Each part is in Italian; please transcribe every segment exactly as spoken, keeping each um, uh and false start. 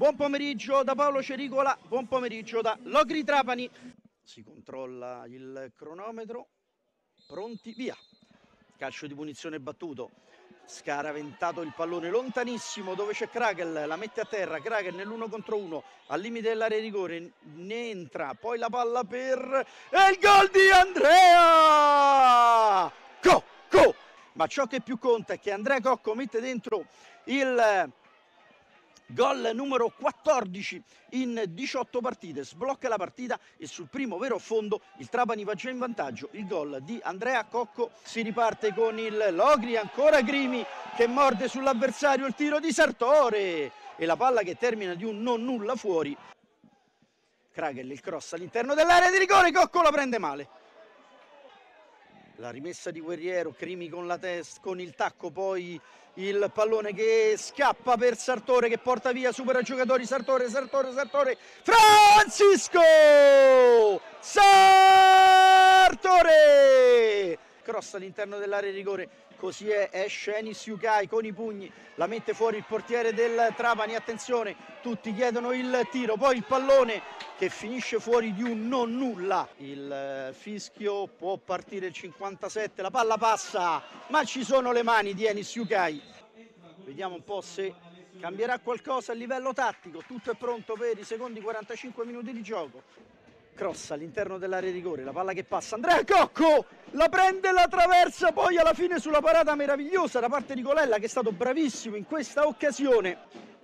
buon pomeriggio da Paolo Cericola, buon pomeriggio da Logri Trapani. Si controlla il cronometro, pronti, via. Calcio di punizione battuto, scaraventato il pallone lontanissimo dove c'è Kragel, la mette a terra, Kragel nell'uno contro uno, al limite dell'area di rigore, ne entra, poi la palla per... e il gol di Andrea Cocco! Ma ciò che più conta è che Andrea Cocco mette dentro il gol numero quattordici in diciotto partite, sblocca la partita e sul primo vero affondo il Trapani va già in vantaggio. Il gol di Andrea Cocco, si riparte con il Logri, ancora Grimi che morde sull'avversario, il tiro di Sartore e la palla che termina di un non nulla fuori. Kragel, il cross all'interno dell'area di rigore, Cocco la prende male. La rimessa di Guerriero, Crimi con la testa, con il tacco, poi il pallone che scappa per Sartore che porta via, supera i giocatori, Sartore, Sartore, Sartore, Francisco Sartore! Cross all'interno dell'area di rigore, così è, esce Enis Yukai con i pugni, la mette fuori il portiere del Trapani, attenzione, tutti chiedono il tiro, poi il pallone che finisce fuori di un non nulla. Il fischio, può partire il cinquantasette, la palla passa, ma ci sono le mani di Enis Yukai. Vediamo un po' se cambierà qualcosa a livello tattico, tutto è pronto per i secondi quarantacinque minuti di gioco. Cross all'interno dell'area di rigore, la palla che passa, Andrea Cocco la prende, la traversa, poi alla fine sulla parata meravigliosa da parte di Colella che è stato bravissimo in questa occasione,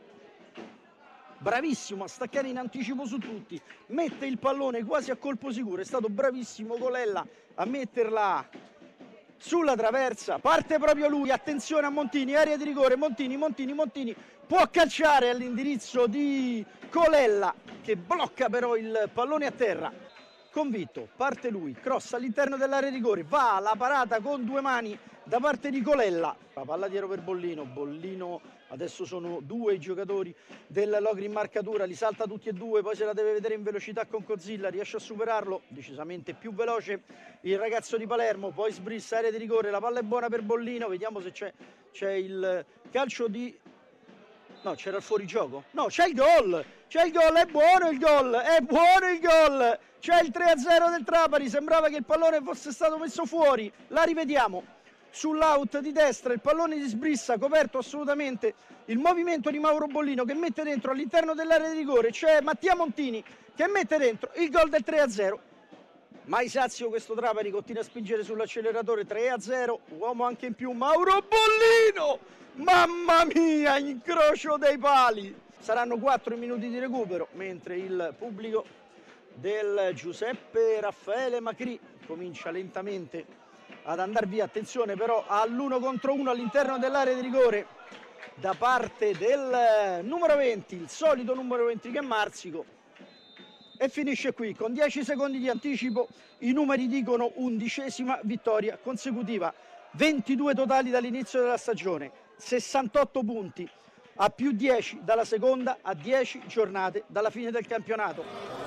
bravissimo a staccare in anticipo su tutti, mette il pallone quasi a colpo sicuro, è stato bravissimo Colella a metterla sulla traversa, parte proprio lui, attenzione a Montini, area di rigore, Montini, Montini, Montini, può calciare all'indirizzo di Colella che blocca però il pallone a terra, convinto, parte lui, cross all'interno dell'area di rigore, va la parata con due mani da parte di Colella, la palla dietro per Bollino, Bollino adesso sono due i giocatori del Logri in marcatura, li salta tutti e due, poi se la deve vedere in velocità con Cozzilla, riesce a superarlo, decisamente più veloce il ragazzo di Palermo, poi sbrissa, area di rigore, la palla è buona per Bollino, vediamo se c'è, c'è il calcio di... no, c'era il fuorigioco, no, c'è il gol, c'è il gol, è buono il gol, è buono il gol, c'è il tre a zero del Trapani, sembrava che il pallone fosse stato messo fuori, la rivediamo. Sull'out di destra il pallone di sbrissa, coperto assolutamente il movimento di Mauro Bollino che mette dentro all'interno dell'area di rigore, c'è Mattia Montini che mette dentro il gol del tre a zero. Mai sazio questo Trapani, continua a spingere sull'acceleratore, tre a zero, uomo anche in più Mauro Bollino, mamma mia, incrocio dei pali. Saranno quattro minuti di recupero mentre il pubblico del Giuseppe Raffaele Macri comincia lentamente ad andare via, attenzione però all'uno contro uno all'interno dell'area di rigore da parte del numero venti, il solito numero venti che è Marsico, e finisce qui con dieci secondi di anticipo, i numeri dicono undicesima vittoria consecutiva, ventidue totali dall'inizio della stagione, sessantotto punti a più dieci dalla seconda a dieci giornate dalla fine del campionato.